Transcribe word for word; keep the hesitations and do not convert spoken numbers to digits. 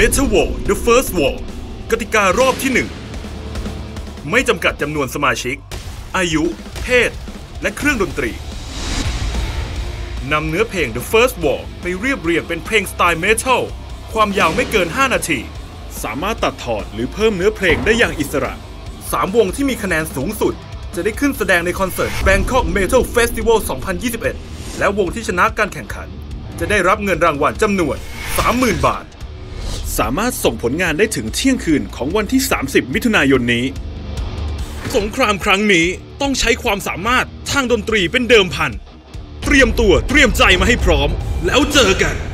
Metal War The First War กติการอบที่หนึ่งไม่จำกัดจำนวนสมาชิกอายุเพศและเครื่องดนตรีนำเนื้อเพลง The First War ไปเรียบเรียงเป็นเพลงสไตล์เมทัลความยาวไม่เกินห้านาทีสามารถตัดถอดหรือเพิ่มเนื้อเพลงได้อย่างอิสระสามวงที่มีคะแนนสูงสุดจะได้ขึ้นแสดงในคอนเสิร์ต Bangkok Metal Festival สองพันยี่สิบเอ็ดและวงที่ชนะการแข่งขันจะได้รับเงินรางวัลจำนวน สามหมื่น บาทสามารถส่งผลงานได้ถึงเที่ยงคืนของวันที่ สามสิบ มิถุนายนนี้สงครามครั้งนี้ต้องใช้ความสามารถทางดนตรีเป็นเดิมพันเตรียมตัวเตรียมใจมาให้พร้อมแล้วเจอกัน